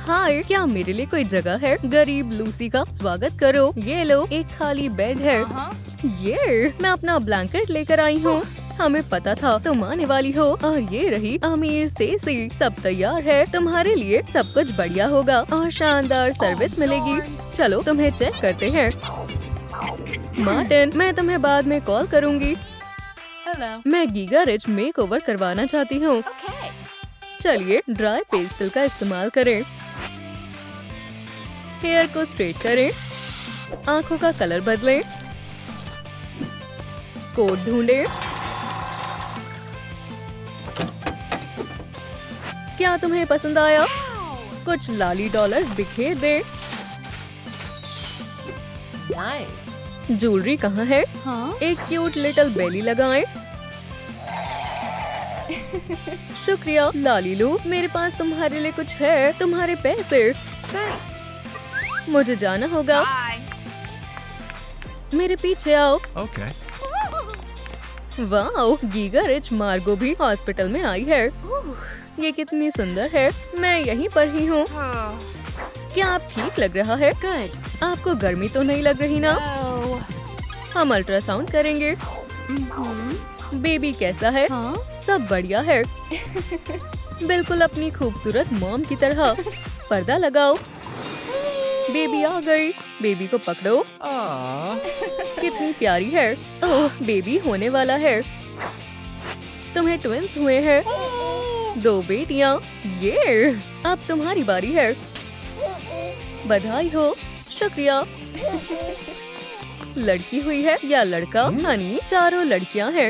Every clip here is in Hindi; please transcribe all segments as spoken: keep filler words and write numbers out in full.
हाय, क्या मेरे लिए कोई जगह है? गरीब लूसी का स्वागत करो। ये लो, एक खाली बेड है। ये मैं अपना ब्लैंकेट लेकर आई हूँ। हमें पता था तुम आने वाली हो। और ये रही अमीर स्टेसी। सब तैयार है, तुम्हारे लिए सब कुछ बढ़िया होगा और शानदार सर्विस मिलेगी। चलो तुम्हें चेक करते हैं। मार्टिन, मैं तुम्हें बाद में कॉल करूँगी। मैं गीगा रिच मेकओवर करवाना चाहती हूँ। चलिए ड्राई पेस्टल का इस्तेमाल करें। हेयर को स्ट्रेट करें, आंखों का कलर बदलें, कोट ढूंढें। क्या तुम्हें पसंद आया? कुछ लाली डॉलर्स बिखेर दे। ज्वेलरी कहाँ है? हाँ? एक क्यूट लिटिल बेली लगाएं। शुक्रिया लालीलू, मेरे पास तुम्हारे लिए कुछ है। तुम्हारे पैसे। मुझे जाना होगा। मेरे पीछे आओ। Okay. वाओ, गीगा रिच मार्गो भी हॉस्पिटल में आई है। ये कितनी सुंदर है। मैं यहीं पर ही हूँ। क्या आप ठीक लग रहा है? गुड। आपको गर्मी तो नहीं लग रही ना? हम अल्ट्रासाउंड करेंगे। बेबी कैसा है? हाँ? सब बढ़िया है। बिल्कुल अपनी खूबसूरत मॉम की तरह। पर्दा लगाओ। बेबी आ गई। बेबी को पकड़ो। कितनी प्यारी है। ओह, बेबी होने वाला है। तुम्हें ट्विंस हुए हैं। दो बेटियां। ये अब तुम्हारी बारी है। बधाई हो। शुक्रिया। लड़की हुई है या लड़का? हनी, चारों लड़कियां हैं।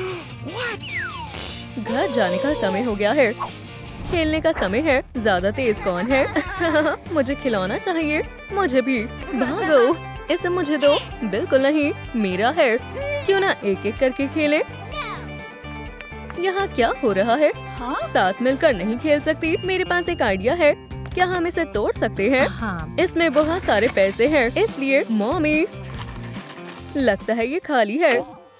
घर जाने का समय हो गया है। खेलने का समय है। ज्यादा तेज कौन है? मुझे खिलौना चाहिए। मुझे भी। भागो, इसे मुझे दो। बिल्कुल नहीं, मेरा है। क्यों ना एक एक करके खेलें? यहाँ क्या हो रहा है? हाँ? साथ मिलकर नहीं खेल सकती? मेरे पास एक आइडिया है। क्या हम इसे तोड़ सकते हैं? हाँ। इसमें बहुत सारे पैसे हैं, इसलिए मॉमी, लगता है ये खाली है।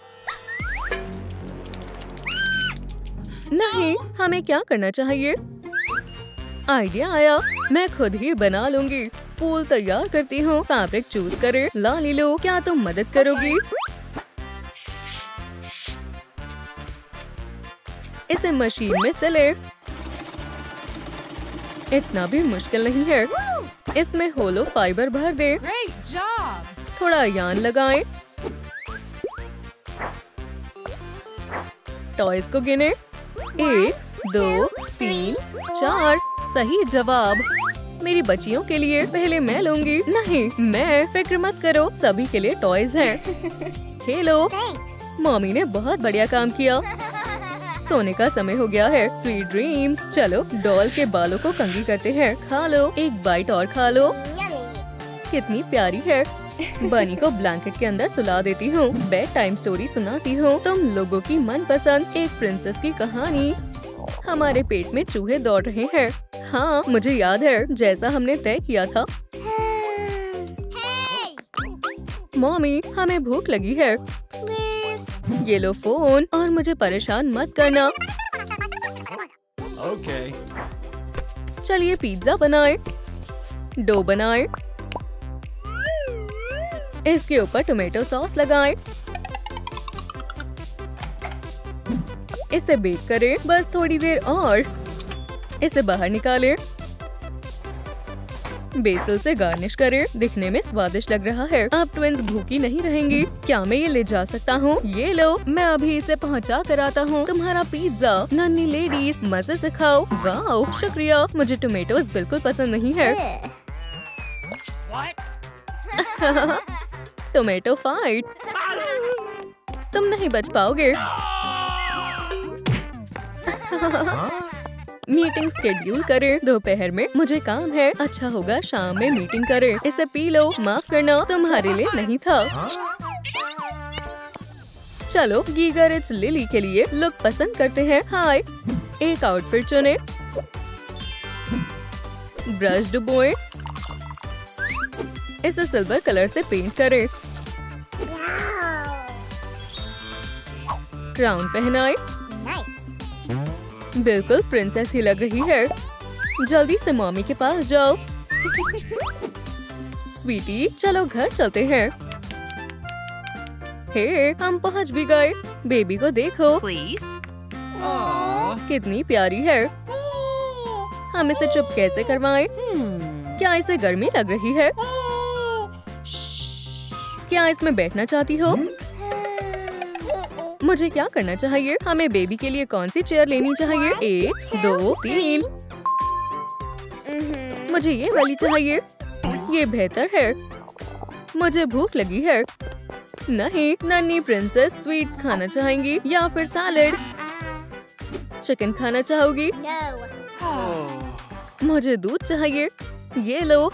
नहीं, हमें क्या करना चाहिए? आइडिया आया, मैं खुद ही बना लूंगी। स्पूल तैयार करती हूँ। फैब्रिक चूज करें। लालीलू, क्या तुम मदद करोगी? इसे मशीन में सिले। इतना भी मुश्किल नहीं है। इसमें होलो फाइबर भर दे। थोड़ा यान लगाएं। टॉयज को गिने। एक, दो, तीन, चार। सही जवाब। मेरी बच्चियों के लिए पहले मैं लूंगी। नहीं, मैं। फिक्र मत करो, सभी के लिए टॉयज हैं। खेलो। मम्मी ने बहुत बढ़िया काम किया। सोने का समय हो गया है। Sweet dreams. चलो डॉल के बालों को कंघी करते हैं। खा लो, एक बाइट और खा लो। कितनी प्यारी है। बनी को ब्लैंकेट के अंदर सुला देती हूँ। बेड टाइम स्टोरी सुनाती हूँ। तुम लोगों की मनपसंद एक प्रिंसेस की कहानी। हमारे पेट में चूहे दौड़ रहे हैं। हाँ, मुझे याद है, जैसा हमने तय किया था। मॉमी, हमें भूख लगी है। ये लो फोन और मुझे परेशान मत करना। Okay. चलिए पिज्जा बनाएं। डो बनाएं। इसके ऊपर टोमेटो सॉस लगाएं। इसे बेक करें। बस थोड़ी देर और। इसे बाहर निकालें। बेसल से गार्निश करें। दिखने में स्वादिष्ट लग रहा है। अब ट्विंस भूखी नहीं रहेंगी। क्या मैं ये ले जा सकता हूँ? ये लो, मैं अभी इसे पहुँचा कर आता हूँ। तुम्हारा पिज्जा। नन्ही लेडीज, मजे से खाओ। वाओ, शुक्रिया। मुझे टोमेटोज बिल्कुल पसंद नहीं है। Tomato fight. तुम नहीं बच पाओगे। मीटिंग शेड्यूल करें। दोपहर में मुझे काम है। अच्छा होगा शाम में मीटिंग करें। इसे पी लो। माफ करना, तुम्हारे लिए नहीं था। चलो गीगा रिच लिली के लिए लुक पसंद करते हैं। हाय, एक आउटफिट चुने। ब्रश डुबोएं। इसे सिल्वर कलर से पेंट करें। क्राउन पहनाएं। बिल्कुल प्रिंसेस ही लग रही है। जल्दी से मम्मी के पास जाओ। स्वीटी चलो घर चलते हैं। हे हम पहुंच भी गए। बेबी को देखो प्लीज। कितनी प्यारी है। हम इसे चुप कैसे करवाएं? क्या इसे गर्मी लग रही है? क्या इसमें बैठना चाहती हो? मुझे क्या करना चाहिए? हमें बेबी के लिए कौन सी चेयर लेनी चाहिए? एक, दो, तीन। मुझे ये वाली चाहिए। ये बेहतर है। मुझे भूख लगी है। नहीं, नन्ही प्रिंसेस स्वीट्स खाना चाहेंगी या फिर सैलेड? चिकन खाना चाहोगी? No. मुझे दूध चाहिए। ये लो।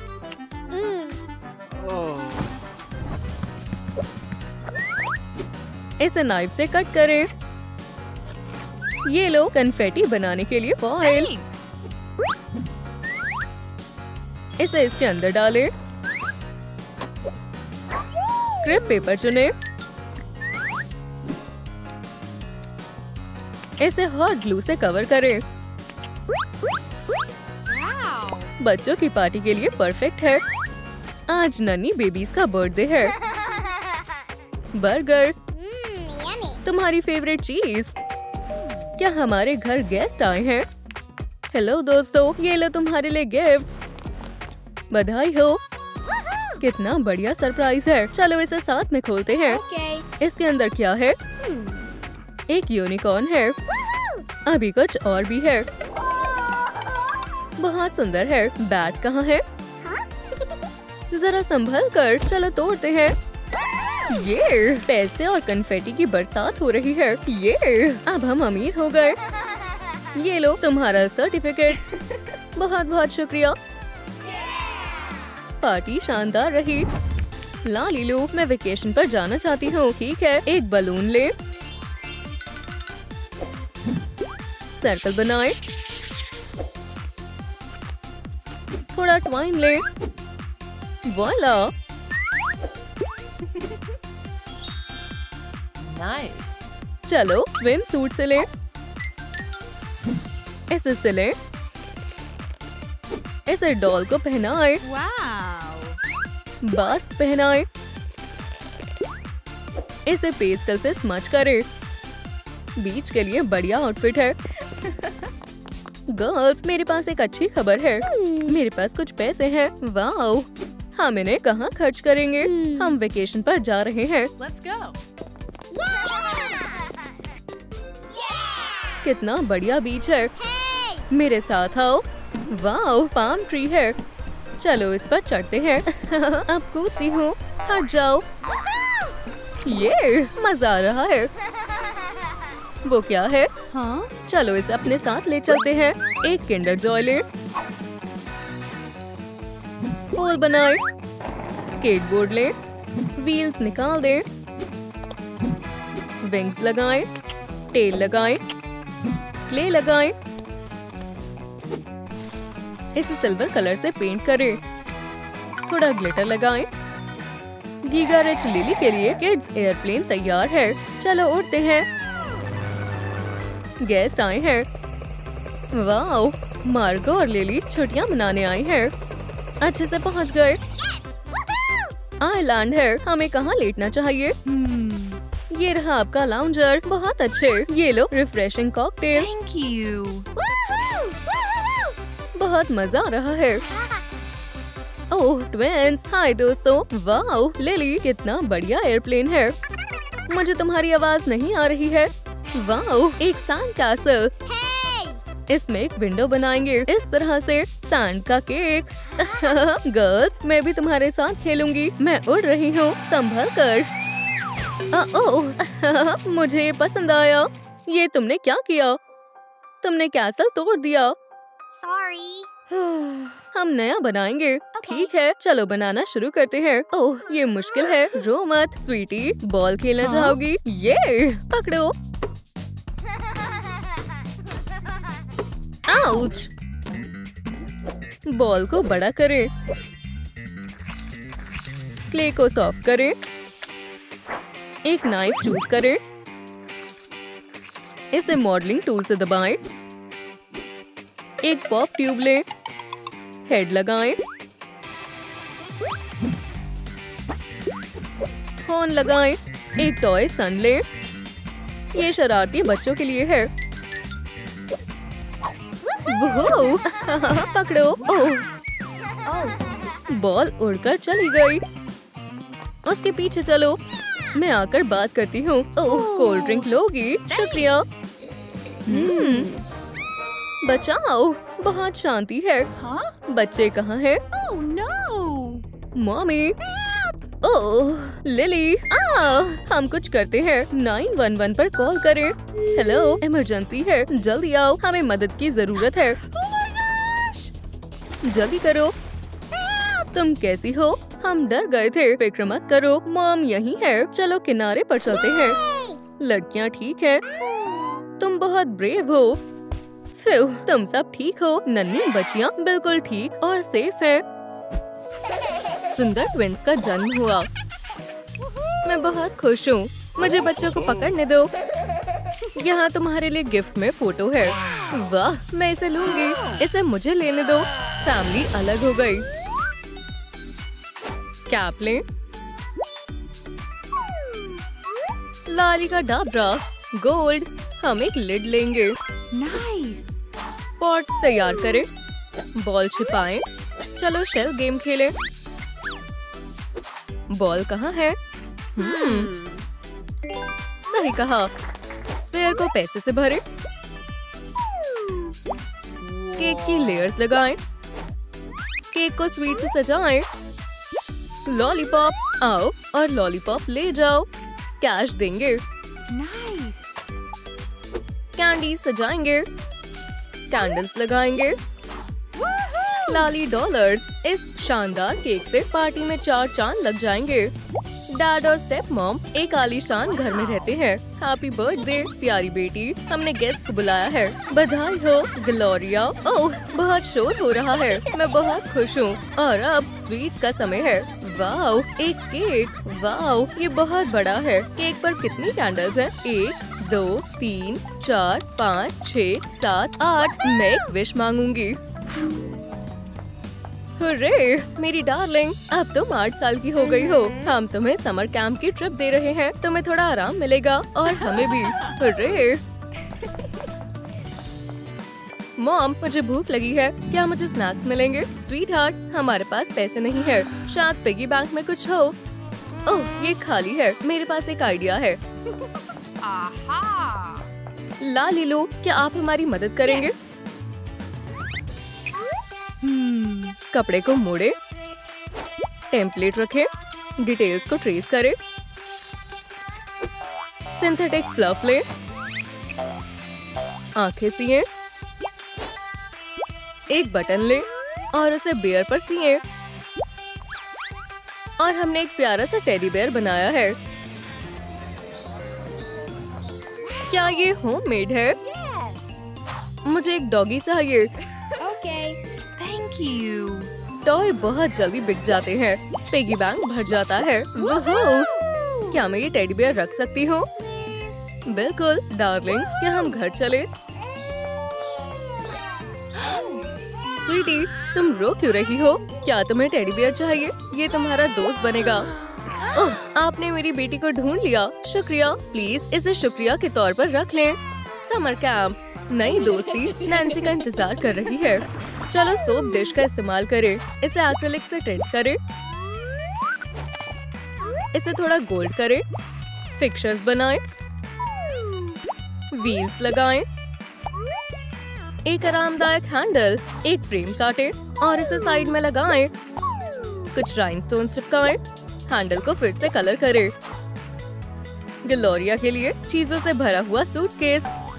इसे नाइफ से कट करें। ये लो कन्फेटी बनाने के लिए फॉइल। इसे इसके अंदर डालें। क्रेप पेपर चुनें। इसे हॉट ग्लू से कवर करें। बच्चों की पार्टी के लिए परफेक्ट है। आज नन्ही बेबीज का बर्थडे है। बर्गर, तुम्हारी फेवरेट चीज। क्या हमारे घर गेस्ट आए हैं? हेलो दोस्तों, ये लो तुम्हारे लिए गिफ्ट्स। बधाई हो। कितना बढ़िया सरप्राइज है। चलो इसे साथ में खोलते हैं। Okay. इसके अंदर क्या है? एक यूनिकॉर्न है। अभी कुछ और भी है। बहुत सुंदर है। बैट कहाँ है? जरा संभल कर। चलो तोड़ते हैं। ये पैसे और कन्फेटी की बरसात हो रही है। ये अब हम अमीर हो गए। ये लो तुम्हारा सर्टिफिकेट। बहुत बहुत शुक्रिया। पार्टी शानदार रही। ला लीलू, मैं वेकेशन पर जाना चाहती हूँ। ठीक है, एक बलून ले। सर्कल बनाए। थोड़ा ट्वाइन ले। वॉला। Nice. चलो स्विम सूट से ले। इसे सिले। इसे डॉल को पहनाए। Wow. मास्क पहनाए। इसे पेस्टल से स्मच करे। बीच के लिए बढ़िया आउटफिट है। गर्ल्स, मेरे पास एक अच्छी खबर है। मेरे पास कुछ पैसे हैं। वाओ, हम इन्हें कहाँ खर्च करेंगे? हम वेकेशन पर जा रहे हैं। Let's go. कितना बढ़िया बीच है। मेरे साथ आओ। वाओ, पाम ट्री है। चलो इस पर चढ़ते हैं। अब कूदती हूँ। हट जाओ। ये मजा आ रहा है। वो क्या है? हाँ? चलो इसे अपने साथ ले चलते हैं। एक किंडर जॉय ले। पोल बनाए। स्केटबोर्ड ले। व्हील्स निकाल दे। विंग्स लगाएं। टेल लगाएं। क्ले लगाएं। इसे सिल्वर कलर से पेंट करें। थोड़ा ग्लिटर लगाएं। गीगा रिच लिली के लिए किड्स एयरप्लेन तैयार है। चलो उड़ते हैं। गेस्ट आए हैं। वाओ, मार्गो और लिली छुट्टियां मनाने आई हैं। अच्छे से पहुंच गए। आइलैंड है। हमें कहाँ लेटना चाहिए? Hmm. ये रहा आपका लाउंजर। बहुत अच्छे। ये लो रिफ्रेशिंग कॉकटेल। Thank you. बहुत मजा आ रहा है। ओह ट्विंस, हाय दोस्तों। वाओ लिली, कितना बढ़िया एयरप्लेन है। मुझे तुम्हारी आवाज नहीं आ रही है। वाओ, एक सैंड कैसल। इसमें एक विंडो बनाएंगे इस तरह से। सैंड का केक। गर्ल्स, मैं भी तुम्हारे साथ खेलूंगी। मैं उड़ रही हूँ, संभल कर। ओह, मुझे पसंद आया। ये तुमने क्या किया? तुमने कैसल तोड़ दिया। Sorry. हम नया बनाएंगे। ठीक है, चलो बनाना शुरू करते हैं। ओह, ये मुश्किल है। रो मत स्वीटी। बॉल खेलना हाँ? चाहोगी? ये पकड़ो। आउच। बॉल को बड़ा करें। क्ले को सॉफ्ट करें। एक नाइफ चूज करें। इसे मॉडलिंग टूल से दबाएं। एक पॉप ट्यूब ले, हेड लगाएं, फोन लगाएं, एक टॉय सन ले। ये शरारती बच्चों के लिए है। वो पकड़ो। ओह, बॉल उड़कर चली गई। उसके पीछे चलो, मैं आकर बात करती हूँ। ओह, कोल्ड ड्रिंक लोगी? शुक्रिया। हम्म, बचाओ, बहुत शांति है। बच्चे कहाँ हैं? Oh no! Mommy. Oh, Lily, आ, हम कुछ करते हैं। नाइन वन वन पर कॉल करें। हेलो, इमरजेंसी है, जल्दी आओ, हमें मदद की जरूरत है। Oh my gosh! जल्दी करो। तुम कैसी हो? हम डर गए थे। फिक्र मत करो, मॉम यहीं है। चलो किनारे पर चलते हैं। लड़कियाँ ठीक है? तुम बहुत ब्रेव हो। फिर तुम सब ठीक हो? नन्ही बच्चियाँ बिल्कुल ठीक और सेफ है। सुंदर ट्विंस का जन्म हुआ। मैं बहुत खुश हूँ। मुझे बच्चों को पकड़ने दो। यहाँ तुम्हारे लिए गिफ्ट में फोटो है। वाह, मैं इसे लूंगी। इसे मुझे लेने दो। फैमिली अलग हो गई। कैप लें। लाली का डाबरा, गोल्ड। हम एक लिड लेंगे। Nice! पॉट्स तैयार करें। बॉल छिपाएं। चलो शेल गेम खेलें। बॉल कहाँ है? हम्म, सही कहा। स्फीयर को पैसे से भरें। केक की लेयर्स लगाएं। केक को स्वीट से सजाएं। लॉलीपॉप, आओ और लॉलीपॉप ले जाओ। कैश देंगे। Nice! कैंडी सजाएंगे। कैंडल्स लगाएंगे। लाली डॉलर्स। इस शानदार केक से पार्टी में चार चांद लग जाएंगे। डैड और स्टेप मॉम एक आलीशान घर में रहते हैं। हैप्पी बर्थडे प्यारी बेटी, हमने गेस्ट को बुलाया है। बधाई हो ग्लोरिया। ओह, बहुत शोर हो रहा है। मैं बहुत खुश हूँ। और अब स्वीट्स का समय है। वाओ, एक केक। वाओ, ये बहुत बड़ा है। केक पर कितनी कैंडल्स हैं? एक, दो, तीन, चार, पाँच, छः, सात, आठ। मैं एक विश मांगूंगी। हुर्रे, मेरी डार्लिंग, अब तुम आठ साल की हो गई हो। हम तुम्हें समर कैंप की ट्रिप दे रहे हैं। तुम्हें थोड़ा आराम मिलेगा और हमें भी। हुर्रे। मॉम, मुझे भूख लगी है। क्या मुझे स्नैक्स मिलेंगे? स्वीट हार्ट, हमारे पास पैसे नहीं है। शायद पिगी बैंक में कुछ हो। ओह, ये खाली है। मेरे पास एक आइडिया है। Aha! लाली लो, क्या आप हमारी मदद करेंगे? Hmm. कपड़े को मोड़े, टेम्पलेट रखें, डिटेल्स को ट्रेस करें, सिंथेटिक फ्लफ ले, आंखें सिए, एक बटन ले और उसे बियर पर सिए। और हमने एक प्यारा सा टेडी बेयर बनाया है। क्या ये होममेड है? मुझे एक डॉगी चाहिए। Okay. Thank you. टॉय बहुत जल्दी बिक जाते हैं। पिगी बैंक भर जाता है। वोहो! क्या मैं ये टेडी बेयर रख सकती हूँ? बिल्कुल डार्लिंग, क्या हम घर चले? स्वीटी, तुम रो क्यों रही हो? क्या तुम्हें टेडी बेयर चाहिए? ये तुम्हारा दोस्त बनेगा। ओह, आपने मेरी बेटी को ढूंढ लिया। शुक्रिया। प्लीज इसे शुक्रिया के तौर पर रख लें। समर कैंप, नई दोस्ती नैन्सी का इंतजार कर रही है। चलो सोप डिश का इस्तेमाल करें। इसे एक्रिलिक से टिंट करें। इसे थोड़ा गोल्ड करें। फिक्चर्स बनाएं। व्हील्स लगाएं। एक आरामदायक हैंडल, एक फ्रेम काटें और इसे साइड में लगाएं। कुछ राइनस्टोन्स चिपकाएं। हैंडल को फिर से कलर करें। ग्लोरिया के लिए चीजों से भरा हुआ सूटकेस।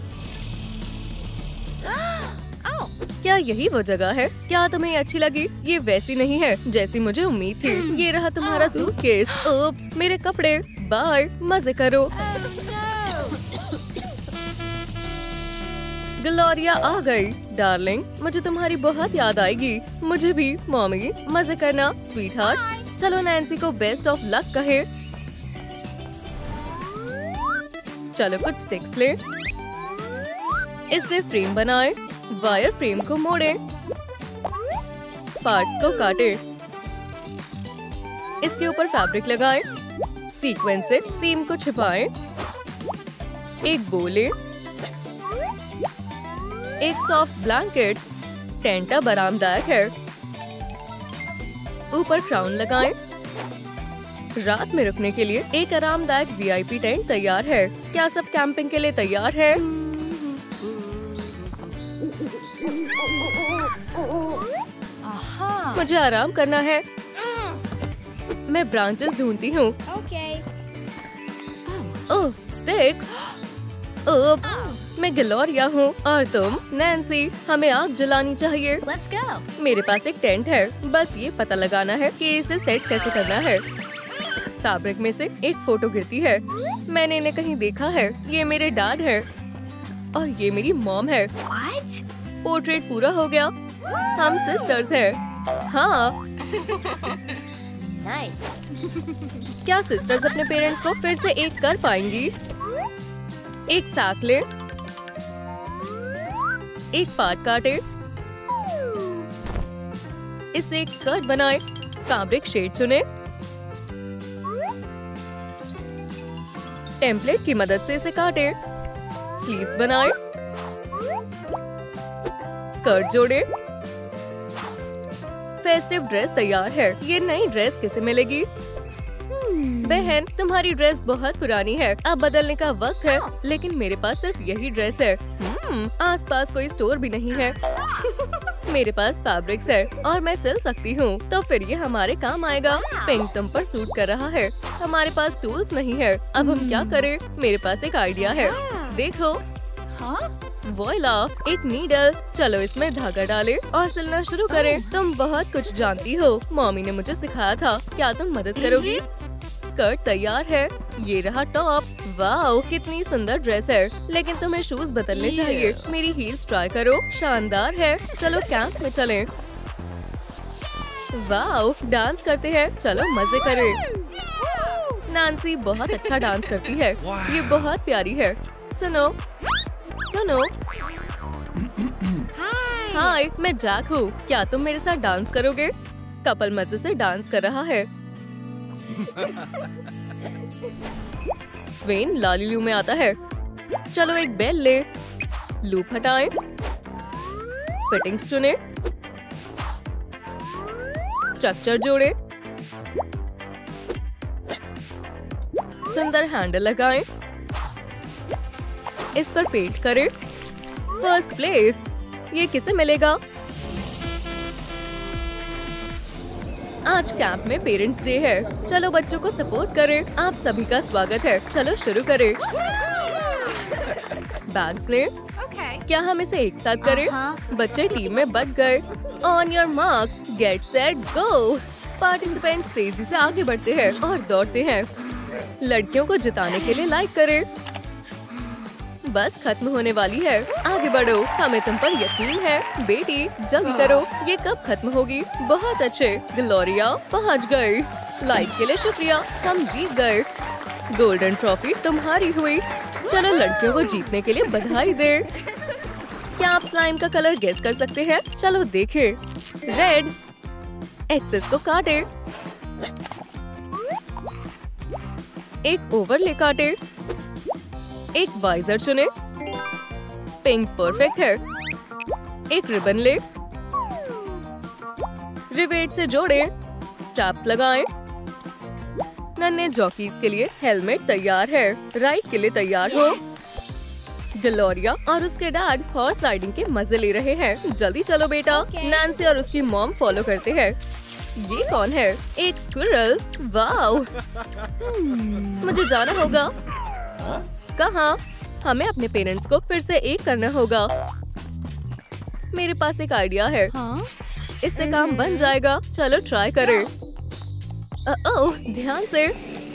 क्या यही वो जगह है? क्या तुम्हें अच्छी लगी? ये वैसी नहीं है जैसी मुझे उम्मीद थी। ये रहा तुम्हारा सूटकेस। ओप्स, मेरे कपड़े। बाय, मजे करो। ग्लोरिया आ गई। डार्लिंग, मुझे तुम्हारी बहुत याद आएगी। मुझे भी। मॉमी, मजे करना स्वीट हार्ट। चलो नैन्सी को बेस्ट ऑफ लक कहे। चलो कुछ स्टिक्स ले, इससे फ्रेम बनाए। वायर फ्रेम को मोड़े, पार्ट्स को काटे, इसके ऊपर फैब्रिक लगाएं, सीक्वेंस से सीम को छिपाएं, एक बो लें, एक सॉफ्ट ब्लैंकेट, टेंट अब आरामदायक है, ऊपर क्राउन लगाएं। रात में रुकने के लिए एक आरामदायक वीआईपी टेंट तैयार है। क्या सब कैंपिंग के लिए तैयार है? मुझे आराम करना है। मैं ब्रांचेस ढूंढती हूँ। Oh, sticks. ओप्स, मैं ग्लोरिया हूँ और तुम नैन्सी। हमें आग जलानी चाहिए। Let's go. मेरे पास एक टेंट है, बस ये पता लगाना है कि इसे सेट कैसे करना है। फैब्रिक में से एक फोटो गिरती है। मैंने इन्हें कहीं देखा है। ये मेरे डैड है और ये मेरी मॉम है। What? पोर्ट्रेट पूरा हो गया। हम सिस्टर्स हैं। हाँ। Nice. क्या सिस्टर्स अपने पेरेंट्स को फिर से एक कर पाएंगी? एक साक ले, एक पार्ट काटे, इससे एक स्कर्ट बनाए, फैब्रिक शेड चुने, टेम्पलेट की मदद से इसे काटे, स्लीव्स बनाए, स्कर्ट जोड़े। फेस्टिव ड्रेस तैयार है। ये नई ड्रेस किसे मिलेगी? बहन, तुम्हारी ड्रेस बहुत पुरानी है, अब बदलने का वक्त है। लेकिन मेरे पास सिर्फ यही ड्रेस है। हम्म, आसपास कोई स्टोर भी नहीं है। मेरे पास फैब्रिक्स है और मैं सिल सकती हूँ, तो फिर ये हमारे काम आएगा। पिंक तुम पर सूट कर रहा है। हमारे पास टूल्स नहीं है। अब हम क्या करें? मेरे पास एक आइडिया है। देखो, वॉइला, एक नीडल। चलो इसमें धागा डालें और सिलना शुरू करें। तुम बहुत कुछ जानती हो। मम्मी ने मुझे सिखाया था। क्या तुम मदद करोगी? स्कर्ट तैयार है। ये रहा टॉप। वाओ, कितनी सुंदर ड्रेस है। लेकिन तुम्हें शूज बदलने चाहिए। मेरी हील्स ट्राई करो। शानदार है। चलो कैंप में चलें। वाओ, डांस करते हैं। चलो मजे करें। नैन्सी बहुत अच्छा डांस करती है। ये बहुत प्यारी है। सुनो सुनो। हाय, मैं जैक हूँ। क्या तुम मेरे साथ डांस करोगे? कपल मजे से डांस कर रहा है। स्वेन लालीलू में आता है। चलो एक बेल ले, लूप हटाएं, फिटिंग्स चुने, स्ट्रक्चर जोड़े, सुंदर हैंडल लगाएं, इस पर पेंट करें। फर्स्ट प्लेस, ये किसे मिलेगा? आज कैंप में पेरेंट्स डे है। चलो बच्चों को सपोर्ट करें। आप सभी का स्वागत है। चलो शुरू करें। बैग्स ले। Okay. क्या हम इसे एक साथ करें? Uh-huh. बच्चे टीम में बट गए। On your marks, get set, go. Participants तेजी से आगे बढ़ते हैं और दौड़ते हैं। लड़कियों को जिताने के लिए लाइक करें। बस खत्म होने वाली है। आगे बढ़ो, हमें तुम पर यकीन है। बेटी जल्दी करो, ये कब खत्म होगी? बहुत अच्छे, ग्लोरिया पहुंच गए। लाइक के लिए शुक्रिया, हम जीत गए। गोल्डन ट्रॉफी तुम्हारी हुई। चलो लड़कियों को जीतने के लिए बधाई दे। क्या आप स्लाइम का कलर गेस कर सकते हैं? चलो देखें। रेड। एक्सेस को काटे, एक ओवरले काटे, एक वाइजर चुने। पिंक परफेक्ट है। एक रिबन ले, रिवेट से जोड़े, स्ट्रैप्स लगाएं। नन्हे जॉकीज के लिए हेलमेट तैयार है। राइड के लिए तैयार हो। ग्लोरिया और उसके डैड हॉर्स राइडिंग के मजे ले रहे हैं। जल्दी चलो बेटा। नैन्सी और उसकी मॉम फॉलो करते हैं। ये कौन है? एक स्क्विरल। वाओ, मुझे जाना होगा। कहाँ? हमें अपने पेरेंट्स को फिर से एक करना होगा। मेरे पास एक आइडिया है। हाँ? इससे काम बन जाएगा। चलो ट्राई करें। ओह, ध्यान से।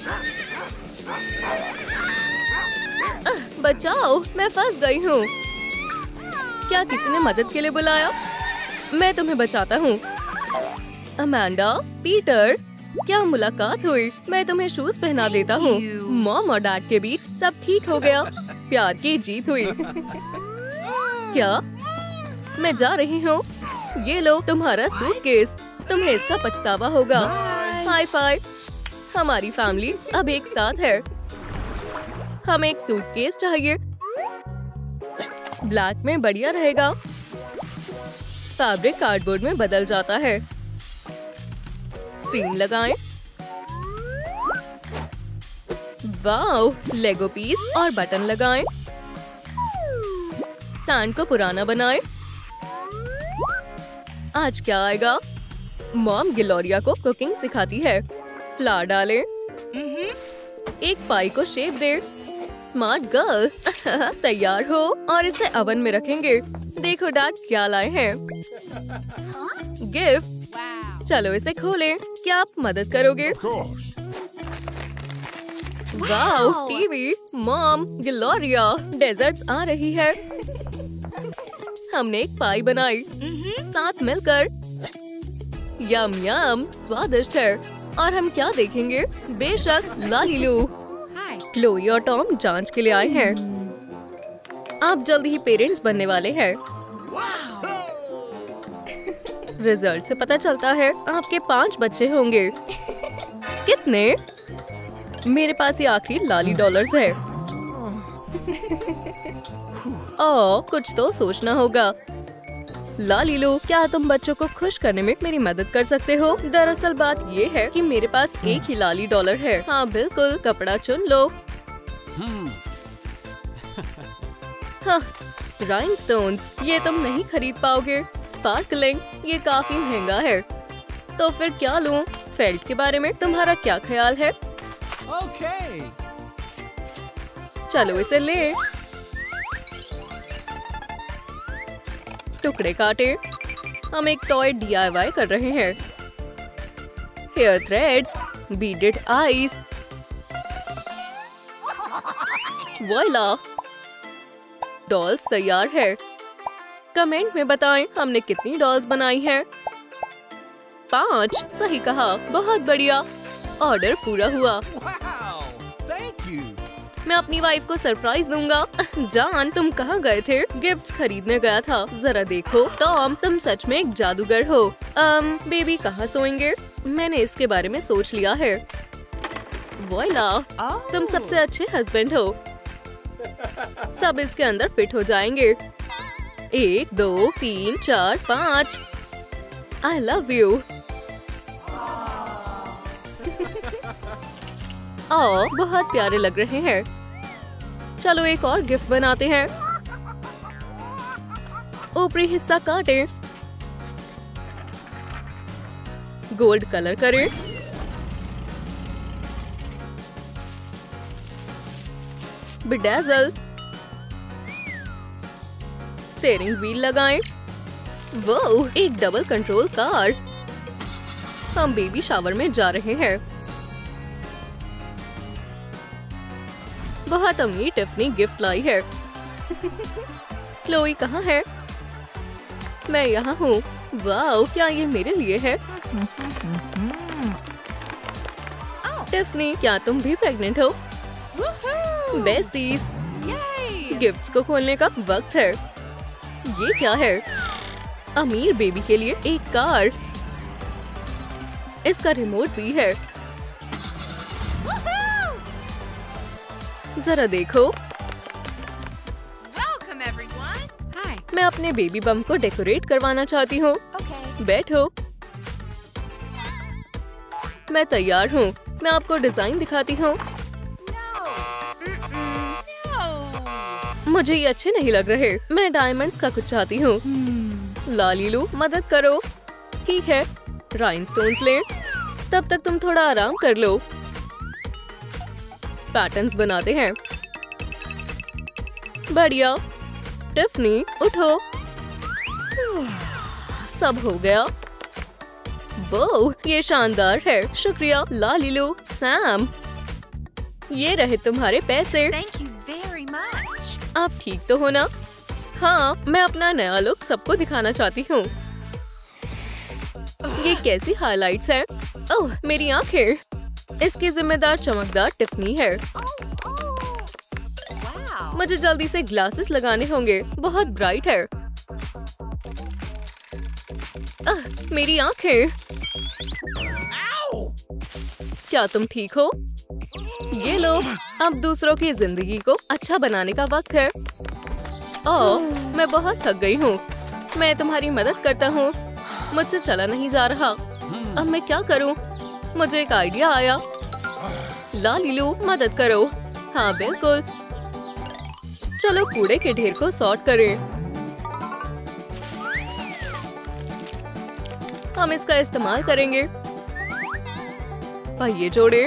अह, बचाओ, मैं फंस गई हूँ। क्या किसी ने मदद के लिए बुलाया? मैं तुम्हें बचाता हूँ। अमांडा, पीटर, क्या मुलाकात हुई? मैं तुम्हें शूज पहना देता हूँ। मॉम और डैड के बीच सब ठीक हो गया। प्यार की जीत हुई। क्या मैं जा रही हूँ। ये लो तुम्हारा सूटकेस, तुम्हें इसका पछतावा होगा। High five. हमारी फैमिली अब एक साथ है। हमें एक सूटकेस चाहिए, ब्लैक में बढ़िया रहेगा। फैब्रिक कार्डबोर्ड में बदल जाता है। स्क्रीन लगाएं। वाओ, लेगो पीस और बटन लगाएं। स्टैंड को पुराना बनाएं। आज क्या आएगा? मॉम गिलोरिया को कुकिंग सिखाती है। फ्लावर डालें। एक पाई को शेप दे। Smart girl. तैयार हो और इसे ओवन में रखेंगे। देखो डैड क्या लाए हैं। गिफ्ट। चलो इसे खोलें। क्या आप मदद करोगे? Wow, TV. Mom Gloria, desserts आ रही है। हमने एक पाई बनाई साथ मिलकर। यम यम, स्वादिष्ट है। और हम क्या देखेंगे? बेशक लालीलू। क्लोई और टॉम जांच के लिए आए हैं। आप जल्द ही पेरेंट्स बनने वाले हैं। रिजल्ट से पता चलता है आपके पांच बच्चे होंगे। कितने? मेरे पास ये आखिरी लाली डॉलर्स है। ओह, कुछ तो सोचना होगा। लालीलू, क्या तुम बच्चों को खुश करने में मेरी मदद कर सकते हो? दरअसल बात ये है कि मेरे पास एक ही लाली डॉलर है। हाँ बिल्कुल, कपड़ा चुन लो। हाँ, राइनस्टोन्स, ये तुम नहीं खरीद पाओगे। स्पार्कलिंग, ये काफी महंगा है। तो फिर क्या लूं? फेल्ट के बारे में तुम्हारा क्या ख्याल है? Okay. चलो इसे ले। टुकड़े काटे। हम एक टॉय डी आई वाई कर रहे हैं। Hair threads, beaded eyes. Voila, dolls तैयार है। कमेंट में बताएं हमने कितनी डॉल्स बनाई हैं। पांच, सही कहा, बहुत बढ़िया। ऑर्डर पूरा हुआ। Wow. Thank you. मैं अपनी वाइफ को सरप्राइज दूंगा। जान, तुम कहाँ गए थे? गिफ्ट्स खरीदने गया था। जरा देखो। टॉम, तुम सच में एक जादूगर हो। अम, बेबी कहाँ सोएंगे? मैंने इसके बारे में सोच लिया है। वॉइला, तुम सबसे अच्छे हस्बैंड हो। सब इसके अंदर फिट हो जाएंगे। एक, दो, तीन, चार, पाँच। I love you. ओह, बहुत प्यारे लग रहे हैं। चलो एक और गिफ्ट बनाते हैं। ऊपरी हिस्सा काटें। गोल्ड कलर करें। बेडाजल। स्टीयरिंग व्हील लगाएं। वो एक डबल कंट्रोल कार। हम बेबी शावर में जा रहे हैं। बहुत अमीर टिफनी गिफ्ट लाई है। क्लोई कहाँ है? मैं यहाँ हूँ। वाओ, क्या ये मेरे लिए है? टिफनी, क्या तुम भी प्रेग्नेंट हो? बेस्टीज, गिफ्ट्स को खोलने का वक्त है। ये क्या है? अमीर बेबी के लिए एक कार। इसका रिमोट भी है। जरा देखो। Welcome everyone. Hi. मैं अपने बेबी बम को डेकोरेट करवाना चाहती हूँ। Okay. बैठो। मैं तैयार हूँ। मैं आपको डिजाइन दिखाती हूँ। No. मुझे ये अच्छे नहीं लग रहे। मैं डायमंड्स का कुछ चाहती हूँ। लालीलू, मदद करो। ठीक है, राइनस्टोन्स ले। तब तक तुम थोड़ा आराम कर लो। पैटर्न्स बनाते हैं। बढ़िया। टिफनी, उठो। सब हो गया। वो, ये शानदार है। शुक्रिया लालीलू। सैम, ये रहे तुम्हारे पैसे। Thank you very much. आप ठीक तो हो ना? हाँ, मैं अपना नया लुक सबको दिखाना चाहती हूँ। ये कैसी हाइलाइट्स हैं? ओह, मेरी आंखें। इसकी जिम्मेदार चमकदार टिफनी है। Wow. मुझे जल्दी से ग्लासेस लगाने होंगे। बहुत ब्राइट है। मेरी आंखें। क्या तुम ठीक हो? ये लो, अब दूसरों की जिंदगी को अच्छा बनाने का वक्त है। ओह, मैं बहुत थक गई हूँ। मैं तुम्हारी मदद करता हूँ। मुझसे चला नहीं जा रहा। अब मैं क्या करूँ? मुझे एक आइडिया आया। लालीलू, मदद करो। हाँ बिल्कुल। चलो कूड़े के ढेर को सॉर्ट करें। हम इसका इस्तेमाल करेंगे। पहिए जोड़े,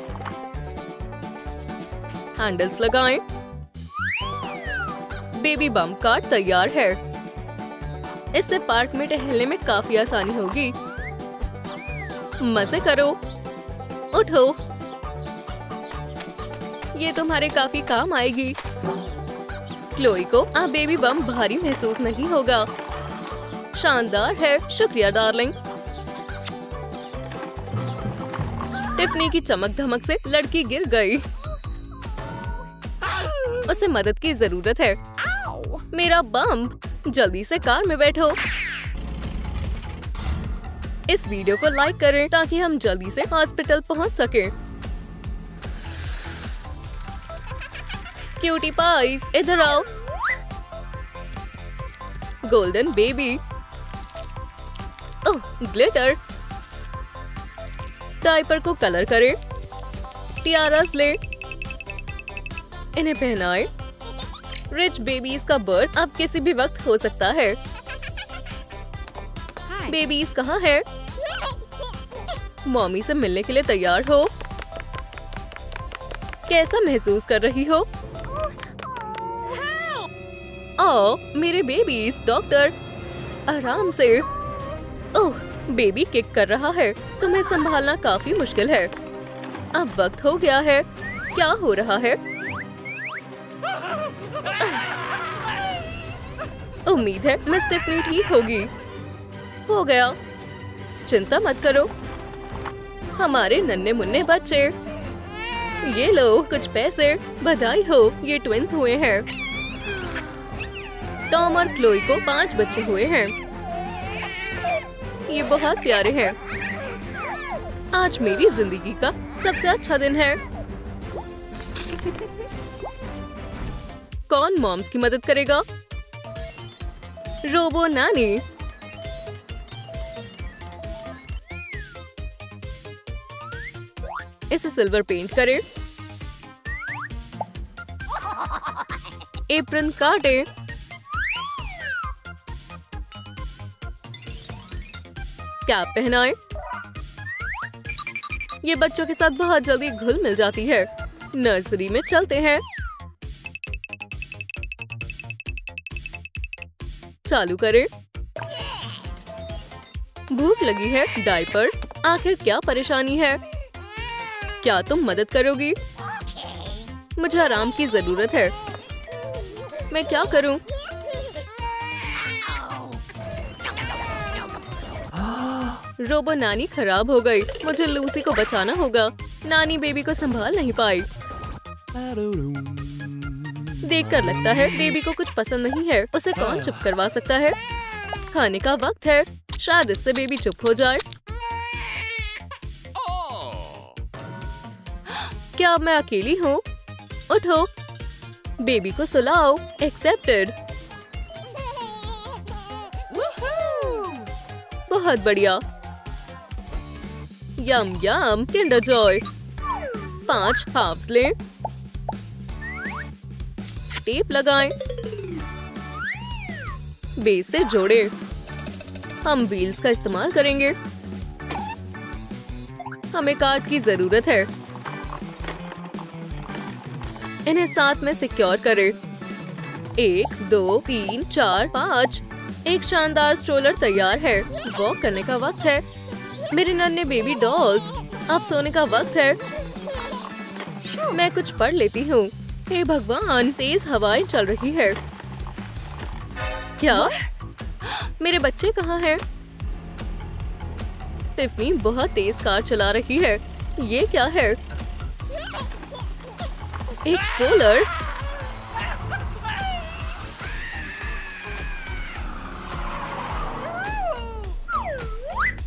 हैंडल्स लगाएं। बेबी बम्प कार्ट तैयार है। इससे पार्क में टहलने में काफी आसानी होगी। मजे करो। उठो, ये तुम्हारे काफी काम आएगी। क्लोई को अब बेबी बम भारी महसूस नहीं होगा। शानदार है, शुक्रिया डार्लिंग। टिफनी की चमक धमक से लड़की गिर गई। उसे मदद की जरूरत है। मेरा बम्प, जल्दी से कार में बैठो। इस वीडियो को लाइक करें ताकि हम जल्दी से हॉस्पिटल पहुंच सकें। क्यूटी पाइस, इधर आओ। Golden baby. Oh, glitter. Diaper को कलर करें। टियारास ले, इन्हें पहनाए। रिच बेबीज का बर्थ अब किसी भी वक्त हो सकता है। बेबीज कहाँ है? मॉमी से मिलने के लिए तैयार हो। कैसा महसूस कर रही हो? ओह, मेरे बेबीज। डॉक्टर, आराम से। ओह, बेबी किक कर रहा है। तुम्हें संभालना काफी मुश्किल है। अब वक्त हो गया है। क्या हो रहा है? उम्मीद है मिस टिफनी ठीक होगी। हो गया। चिंता मत करो, हमारे नन्हे मुन्ने बच्चे। ये लो कुछ पैसे। बधाई हो, ये ट्विंस हुए हैं। टॉम और क्लोई को पांच बच्चे हुए हैं। ये बहुत प्यारे हैं। आज मेरी जिंदगी का सबसे अच्छा दिन है। कौन मॉम्स की मदद करेगा? रोबो नानी। इसे सिल्वर पेंट करें। एप्रन काटे। कैप पहनाए। ये बच्चों के साथ बहुत जल्दी घुल मिल जाती है। नर्सरी में चलते हैं। चालू करें। भूख लगी है। डायपर। आखिर क्या परेशानी है? क्या तुम मदद करोगी? मुझे आराम की जरूरत है। मैं क्या करूं? रोबो नानी खराब हो गई। मुझे लूसी को बचाना होगा। नानी बेबी को संभाल नहीं पाई। देखकर लगता है बेबी को कुछ पसंद नहीं है। उसे कौन चुप करवा सकता है? खाने का वक्त है। शायद इससे बेबी चुप हो जाए। क्या मैं अकेली हूँ? उठो, बेबी को सुलाओ। एक्सेप्टेड। बहुत बढ़िया। Yum yum Kinder Joy. पांच हाफ्स लें। टेप लगाएं। बेस से जोड़े। हम व्हील्स का इस्तेमाल करेंगे। हमें कार्ट की जरूरत है। इन्हें साथ में सिक्योर करें। एक, दो, तीन, चार, पाँच। एक शानदार स्ट्रोलर तैयार है। वॉक करने का वक्त है। मेरे नन्हे बेबी डॉल्स, अब सोने का वक्त है। मैं कुछ पढ़ लेती हूँ। हे भगवान, तेज हवाएं चल रही है। क्या? मेरे बच्चे कहाँ हैं? टिफनी बहुत तेज कार चला रही है। ये क्या है? एक स्ट्रोलर।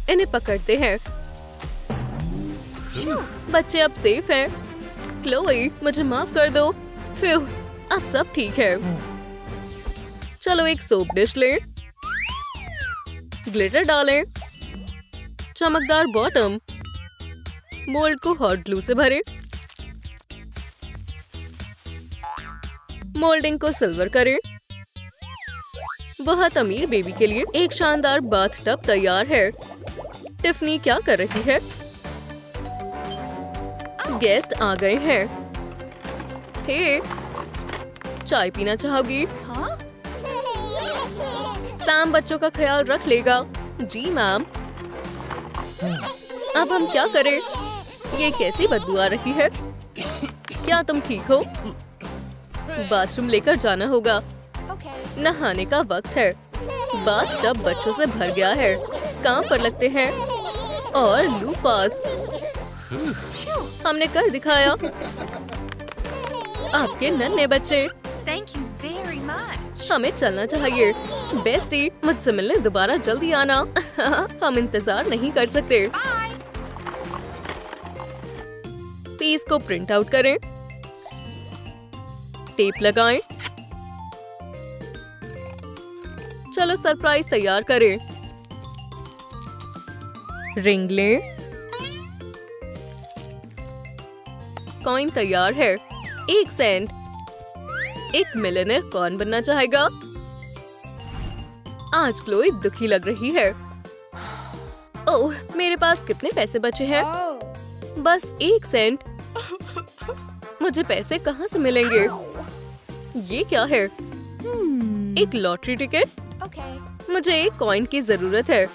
इन्हें पकड़ते हैं। बच्चे अब सेफ हैं। क्लोई, मुझे माफ कर दो। फिर अब सब ठीक है। चलो एक सोप डिश लें, ग्लिटर डालें, चमकदार बॉटम, मोल्ड को हॉट ग्लू से भरें, मोल्डिंग को सिल्वर करें। बहुत अमीर बेबी के लिए एक शानदार बाथ टब तैयार है। टिफनी क्या कर रही है? गेस्ट आ गए हैं। हे, चाय पीना चाहोगी? Huh? सैम बच्चों का ख्याल रख लेगा। जी मैम। अब हम क्या करें? ये कैसी बदबू आ रही है? क्या तुम ठीक हो? बाथरूम लेकर जाना होगा। Okay. नहाने का वक्त है। बाथ टब बच्चों से भर गया है। काम पर लगते हैं। और लूफास, हमने कर दिखाया। आपके नन्हे बच्चे। Thank you very much. हमें चलना चाहिए। बेस्टी, मुझसे मिलने दोबारा जल्दी आना। हम इंतजार नहीं कर सकते। Bye. पीस को प्रिंट आउट करें, टेप लगाएं। चलो सरप्राइज तैयार करें। रिंग लें। कॉइन तैयार है। एक सेंट। एक मिलियनेयर कौन बनना चाहेगा? आज क्लोई दुखी लग रही है। ओह, मेरे पास कितने पैसे बचे हैं? Oh. बस एक सेंट। मुझे पैसे कहाँ से मिलेंगे? ये क्या है? Hmm. एक लॉटरी टिकट? Okay. मुझे एक कॉइन की जरूरत है।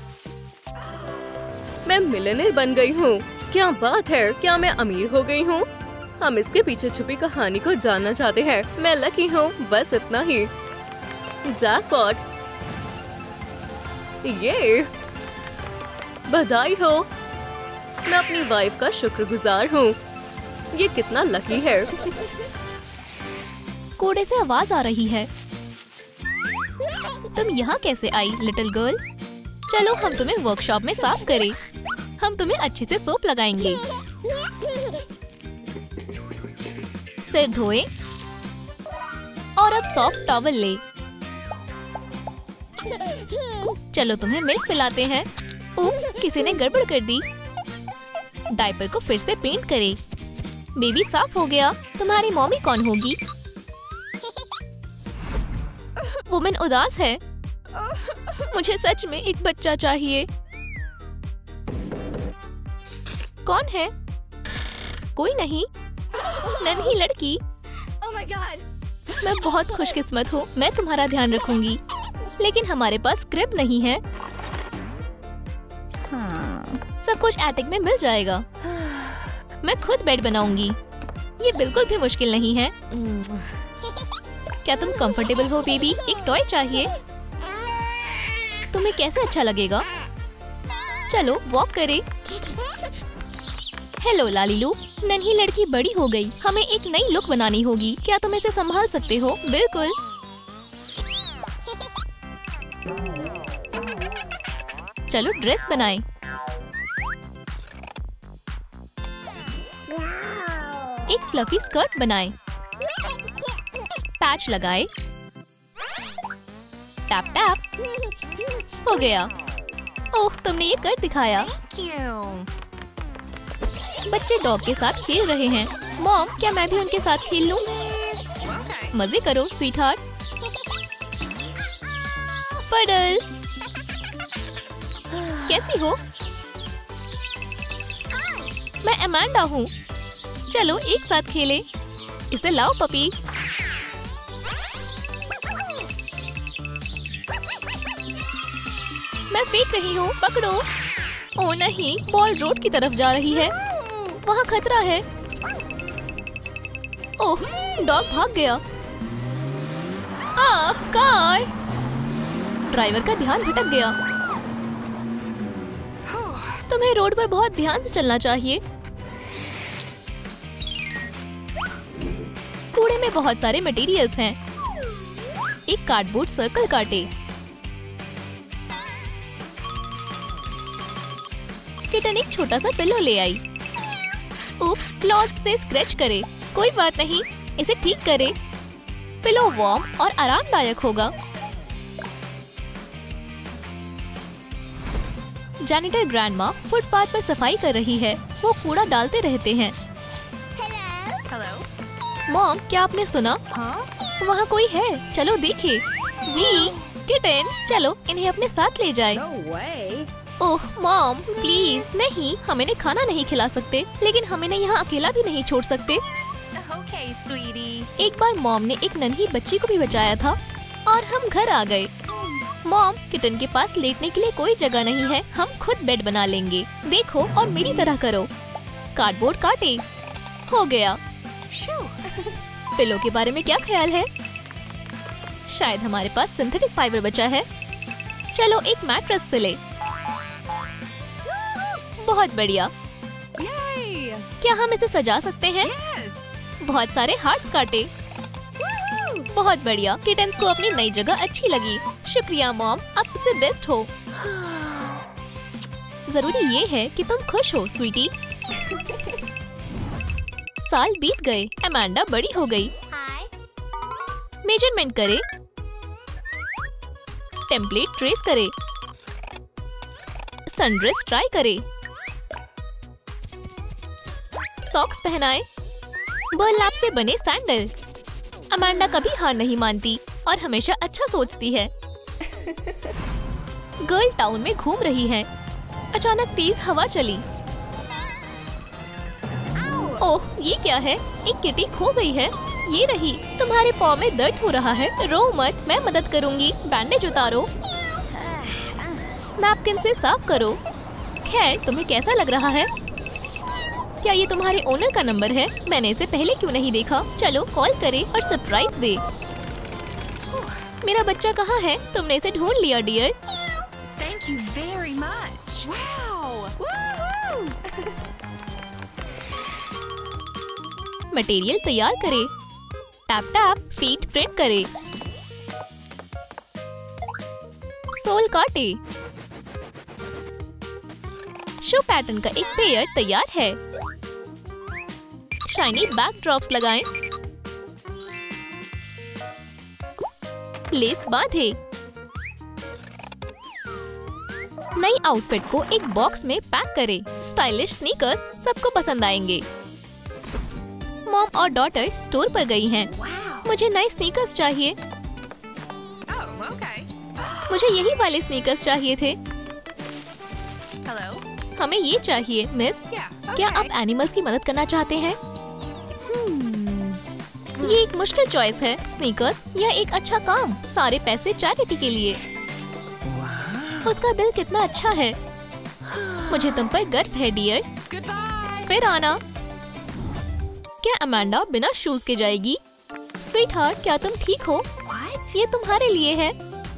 मैं मिलियनेयर बन गई हूँ। क्या बात है! क्या मैं अमीर हो गई हूँ? हम इसके पीछे छुपी कहानी को जानना चाहते हैं। मैं लकी हूँ, बस इतना ही। जैकपॉट! ये बधाई हो। मैं अपनी वाइफ का शुक्रगुजार हूँ। ये कितना लकी है। कोड़े से आवाज आ रही है। तुम यहाँ कैसे आई लिटिल गर्ल? चलो हम तुम्हें वर्कशॉप में साफ करें। हम तुम्हें अच्छे से सोप लगाएंगे। सिर धोए और अब सॉफ्ट टॉवल ले। चलो तुम्हें मिल्क पिलाते हैं। उप्स, किसी ने गड़बड़ कर दी। डायपर को फिर से पेंट करें। बेबी साफ हो गया। तुम्हारी मॉमी कौन होगी? वुमन उदास है। मुझे सच में एक बच्चा चाहिए। कौन है? कोई नहीं। नन्ही लड़की। Oh my God. मैं बहुत खुशकिस्मत हूँ। मैं तुम्हारा ध्यान रखूंगी। लेकिन हमारे पास क्रिब नहीं है। सब कुछ एटिक में मिल जाएगा। मैं खुद बेड बनाऊंगी। ये बिल्कुल भी मुश्किल नहीं है। क्या तुम कंफर्टेबल हो बेबी? एक टॉय चाहिए। तुम्हें कैसे अच्छा लगेगा? चलो वॉक करें। हेलो लालीलू। नन्ही लड़की बड़ी हो गई। हमें एक नई लुक बनानी होगी। क्या तुम इसे संभाल सकते हो? बिल्कुल। चलो ड्रेस बनाएं। एक फ्लफी स्कर्ट बनाएं। पैच लगाएं। Tap tap. हो गया। ओह, तुमने ये कर दिखाया। Thank you. बच्चे डॉग के साथ खेल रहे हैं। मॉम, क्या मैं भी उनके साथ खेल लूं? Okay. मजे करो स्वीटहार्ट। पडल, कैसी हो? मैं अमांडा हूँ। चलो एक साथ खेलें। इसे लाओ पपी। मैं फेंक रही हूँ, पकड़ो। ओ नहीं, बॉल रोड की तरफ जा रही है। वहाँ खतरा है। ओह, डॉग भाग गया। आ, कार। ड्राइवर का ध्यान भटक गया। तुम्हें रोड पर बहुत ध्यान से चलना चाहिए। कूड़े में बहुत सारे मटेरियल्स हैं। एक कार्डबोर्ड सर्कल काटे। किटन एक छोटा सा पिलो ले आई। उप्स, क्लॉथ से स्क्रैच करे। कोई बात नहीं, इसे ठीक करे। पिलो वार्म और आरामदायक होगा। जैनिटर ग्रैंडमा फुटपाथ पर सफाई कर रही है। वो कूड़ा डालते रहते हैं। Hello. मॉम, क्या आपने सुना? Huh? वहाँ कोई है, चलो देखे। वी, किटन, चलो इन्हें अपने साथ ले जाए। No way. Oh mom, please नहीं, हम इन्हें खाना नहीं खिला सकते, लेकिन हम इन्हें यहाँ अकेला भी नहीं छोड़ सकते। Okay, sweetie. एक बार मॉम ने एक नन्ही बच्ची को भी बचाया था और हम घर आ गए। मॉम, किटन के पास लेटने के लिए कोई जगह नहीं है, हम खुद बेड बना लेंगे। देखो और मेरी तरह करो। कार्डबोर्ड काटे। हो गया। Shoo. पिलो के बारे में क्या ख्याल है? शायद हमारे पास सिंथेटिक फाइबर बचा है। चलो एक मैट्रेस सिले। बहुत बढ़िया। Yay. क्या हम इसे सजा सकते हैं? Yes. बहुत सारे हार्ट्स काटे। बहुत बढ़िया। किटन्स को अपनी नई जगह अच्छी लगी। शुक्रिया मॉम, आप सबसे बेस्ट हो। जरूरी ये है कि तुम खुश हो स्वीटी। साल बीत गए। अमांडा बड़ी हो गई। Hi. मेजरमेंट करे। टेम्पलेट ट्रेस करे। सनड्रेस ट्राई करे। सॉक्स पहनाए। बर्लैप से बने सैंडल। अमांडा कभी हार नहीं मानती और हमेशा अच्छा सोचती है। गर्ल टाउन में घूम रही है। अचानक तेज हवा चली। ओह, ये क्या है? एक किटी खो गई है। ये रही। तुम्हारे पाँव में दर्द हो रहा है, रो मत, मैं मदद करूंगी। बैंडेज उतारो। नैपकिन से साफ करो। खैर, तुम्हें कैसा लग रहा है? क्या ये तुम्हारे ओनर का नंबर है? मैंने इसे पहले क्यों नहीं देखा? चलो कॉल करे और सरप्राइज दे। मेरा बच्चा कहाँ है? तुमने इसे ढूंढ लिया dear. Thank you very much. Wow. Woohoo. Material तैयार करे। टैप टैप फीट प्रिंट करे। सोल काटे। शो पैटर्न का एक पेयर तैयार है। शाइनी बैकड्रॉप्स लगाएं। लेस बांधे। नई आउटफिट को एक बॉक्स में पैक करें। स्टाइलिश स्नीकर्स सबको पसंद आएंगे। मॉम और डॉटर स्टोर पर गई हैं। Wow. मुझे नए स्नीकर्स चाहिए। Oh, okay. मुझे यही वाले स्नीकर्स चाहिए थे। Hello. हमें ये चाहिए मिस। Yeah. Okay. क्या आप एनिमल्स की मदद करना चाहते हैं? ये एक मुश्किल चॉइस है, स्नीकर्स या एक अच्छा काम। सारे पैसे चैरिटी के लिए। उसका दिल कितना अच्छा है। मुझे तुम पर गर्व है डियर। Goodbye. फिर आना। क्या अमांडा बिना शूज के जाएगी? स्वीट हार्ट, क्या तुम ठीक हो? What? ये तुम्हारे लिए है।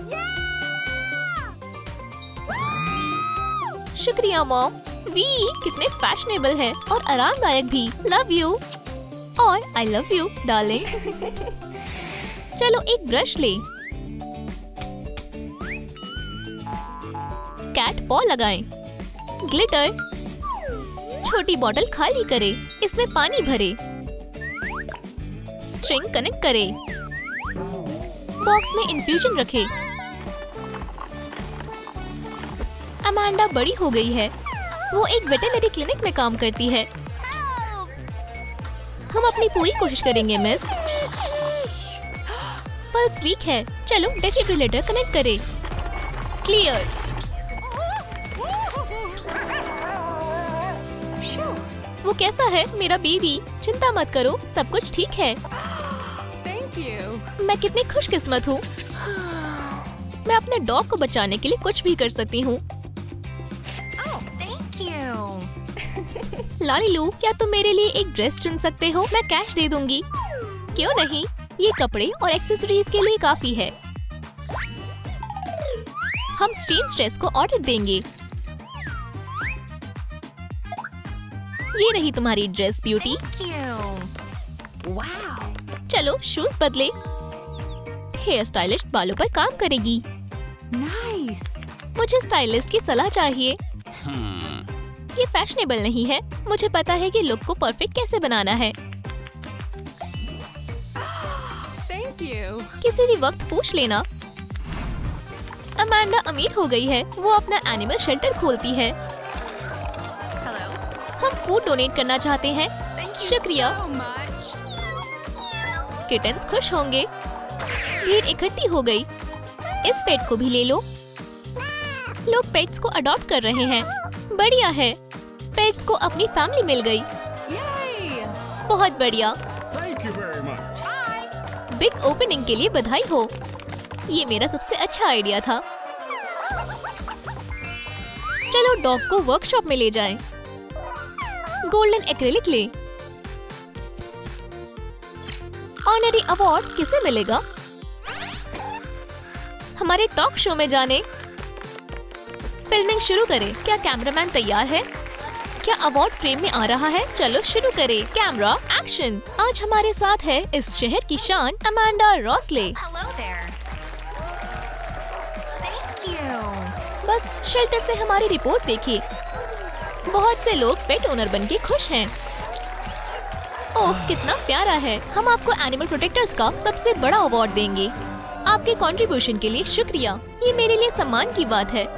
शुक्रिया मॉम। वी कितने फैशनेबल है और आरामदायक भी। Love you. और आई लव यू डार्लिंग। चलो एक ब्रश ले। कैट पॉ लगाएं। ग्लिटर। छोटी बोतल खाली करे। इसमें पानी भरे। स्ट्रिंग कनेक्ट करे। बॉक्स में इन्फ्यूजन रखे। अमांडा बड़ी हो गई है। वो एक वेटरनरी क्लिनिक में काम करती है। हम अपनी पूरी कोशिश करेंगे मिस। पल्स वीक है। चलो डेफिब्रिलेटर कनेक्ट करें। क्लियर। वो कैसा है मेरा बेबी? चिंता मत करो, सब कुछ ठीक है। Thank you. मैं कितनी खुशकिस्मत हूँ। मैं अपने डॉग को बचाने के लिए कुछ भी कर सकती हूँ। Oh, thank you. लालीलू, क्या तुम मेरे लिए एक ड्रेस चुन सकते हो? मैं कैश दे दूंगी। क्यों नहीं, ये कपड़े और एक्सेसरीज के लिए काफी है। हम स्टीम्स ड्रेस को ऑर्डर देंगे। ये रही तुम्हारी dress beauty. Thank you. Wow. चलो शूज बदले। हेयर स्टाइलिस्ट बालों पर काम करेगी। Nice. मुझे स्टाइलिस्ट की सलाह चाहिए। ये फैशनेबल नहीं है। मुझे पता है कि लुक को परफेक्ट कैसे बनाना है। Thank you. किसी भी वक्त पूछ लेना। अमांडा अमीर हो गई है। वो अपना एनिमल शेल्टर खोलती है। Hello. हम फूड डोनेट करना चाहते हैं। Thank you शुक्रिया। so much. किटन्स खुश होंगे। भीड़ इकट्ठी हो गई। इस पेट को भी ले लो। लोग पेट्स को अडॉप्ट कर रहे हैं। बढ़िया है। पेट्स को अपनी फैमिली मिल गई। Yay. बहुत बढ़िया। Thank you very much. Big opening के लिए बधाई हो। ये मेरा सबसे अच्छा आइडिया था। चलो डॉग को वर्कशॉप में ले जाएं। गोल्डन एक्रिलिक ले। ऑनरी अवार्ड किसे मिलेगा? हमारे टॉक शो में जाने। फिल्मिंग शुरू करें। क्या कैमरामैन तैयार है? क्या अवार्ड फ्रेम में आ रहा है? चलो शुरू करें। Camera action. आज हमारे साथ है इस शहर की शान Amanda Rossley. Hello there. Thank you. Bus shelter से हमारी रिपोर्ट देखिए। बहुत से लोग पेट ओनर बनके खुश हैं। ओह कितना प्यारा है। हम आपको एनिमल प्रोटेक्टर्स का सबसे बड़ा अवार्ड देंगे। आपके कंट्रीब्यूशन के लिए शुक्रिया। ये मेरे लिए सम्मान की बात है।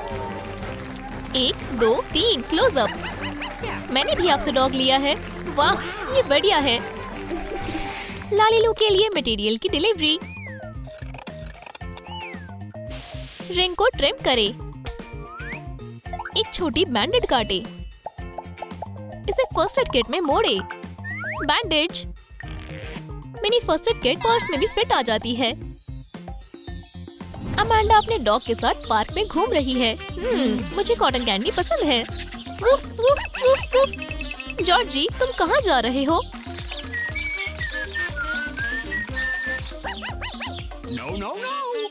एक दो तीन क्लोज अप। मैंने भी आपसे डॉग लिया है। वाह ये बढ़िया है। लालीलू के लिए मटेरियल की डिलीवरी। रिंग को ट्रिम करें। एक छोटी बैंडेड काटे। इसे फर्स्ट एड किट में मोड़े। Bandage. Mini first aid kit purse में भी फिट आ जाती है। अमांडा अपने डॉग के साथ पार्क में घूम रही है। hmm, मुझे कॉटन कैंडी पसंद है। Woof, woof, woof, woof. Georgie तुम कहाँ जा रहे हो? No, no, no.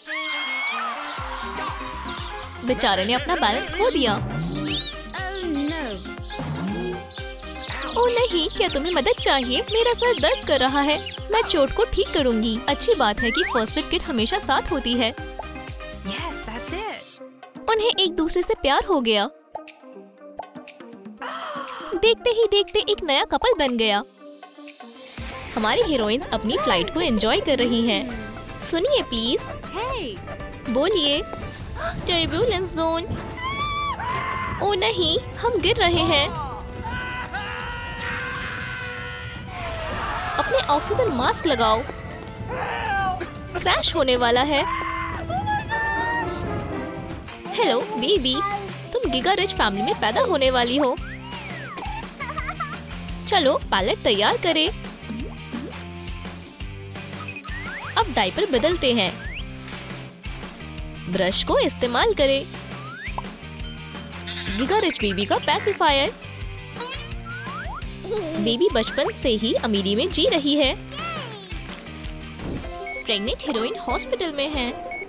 बेचारे ने अपना बैलेंस खो दिया। Oh no. ओह नहीं, क्या तुम्हें मदद चाहिए? मेरा सर दर्द कर रहा है। मैं चोट को ठीक करूंगी। अच्छी बात है कि फर्स्ट एड किट हमेशा साथ होती है। Yes, that's it. उन्हें एक दूसरे से प्यार हो गया। देखते ही देखते एक नया कपल बन गया। हमारी हीरोइंस अपनी फ्लाइट को एंजॉय कर रही हैं। सुनिए प्लीज। Hey. बोलिए। Turbulence zone. ओ नहीं, हम गिर रहे हैं। अपने ऑक्सीजन मास्क लगाओ। क्रैश होने वाला है। हेलो बेबी, तुम गिगा रिच फैमिली में पैदा होने वाली हो। चलो पैलेट तैयार करें। अब डायपर बदलते हैं। ब्रश को इस्तेमाल करें। गिगा रिच बेबी का पैसिफायर। बेबी बचपन से ही अमीरी में जी रही है। प्रेग्नेंट हीरोइन हॉस्पिटल में है।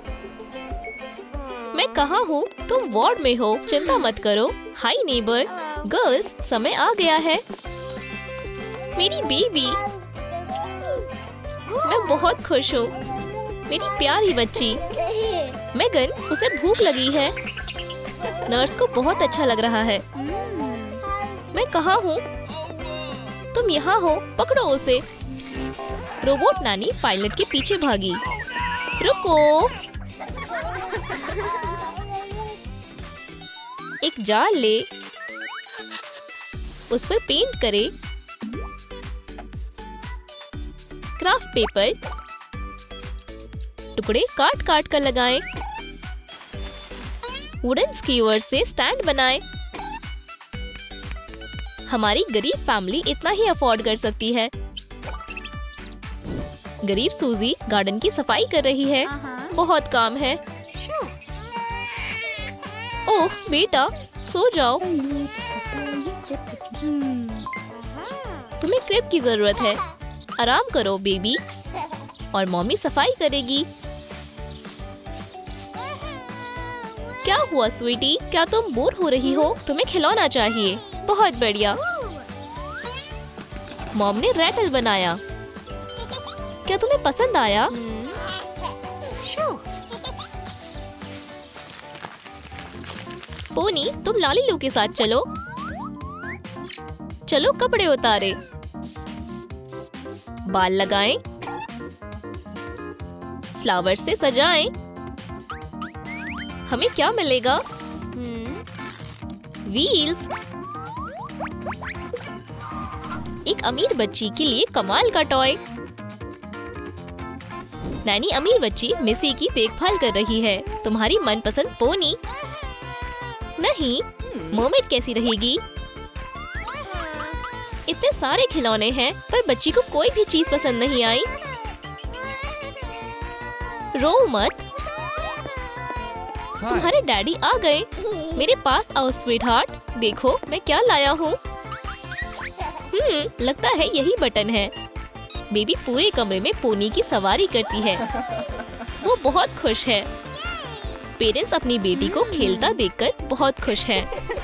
मैं कहाँ हूँ? तुम वार्ड में हो। चिंता मत करो। हाय नेबर। गर्ल्स, समय आ गया है। मेरी बेबी। मैं बहुत खुश हूँ। मेरी प्यारी बच्ची। मेगन, उसे भूख लगी है। नर्स को बहुत अच्छा लग रहा है। मैं कहाँ हूँ? तुम यहाँ हो। पकड़ो उसे। रोबोट नानी पायलट के पीछे भागी। रुको। एक जार ले। उस पर पेंट करे। Craft paper. टुकड़े काट काट कर लगाएं। वुडन स्कीवर से स्टैंड बनाएं। हमारी गरीब फैमिली इतना ही अफोर्ड कर सकती है। गरीब सूजी गार्डन की सफाई कर रही है। Uh-huh. बहुत काम है। ओह बेटा, सो जाओ। तुम्हें क्रिब की जरूरत है। आराम करो बेबी। और मम्मी सफाई करेगी। क्या हुआ स्वीटी? क्या तुम बोर हो रही हो? तुम्हें खिलौना चाहिए। बहुत बढ़िया। मॉम ने रैटल बनाया। क्या तुम्हें पसंद आया? पोनी, तुम लालीलू के साथ चलो। चलो कपड़े उतारे, बाल लगाएं, फ्लावर से सजाएं। हमें क्या मिलेगा? व्हील्स। एक अमीर बच्ची के लिए कमाल का टॉय। नैनी अमीर बच्ची मिसी की देखभाल कर रही है। तुम्हारी मनपसंद पोनी? नहीं, मर्मेड कैसी रहेगी? इतने सारे खिलौने हैं पर बच्ची को कोई भी चीज पसंद नहीं आई। रो मत, तुम्हारे डैडी आ गए। मेरे पास आओ स्वीटहार्ट, देखो मैं क्या लाया हूँ। हम्म, लगता है यही बटन है। बेबी पूरे कमरे में पोनी की सवारी करती है। वो बहुत खुश है। पेरेंट्स अपनी बेटी को खेलता देखकर बहुत खुश हैं।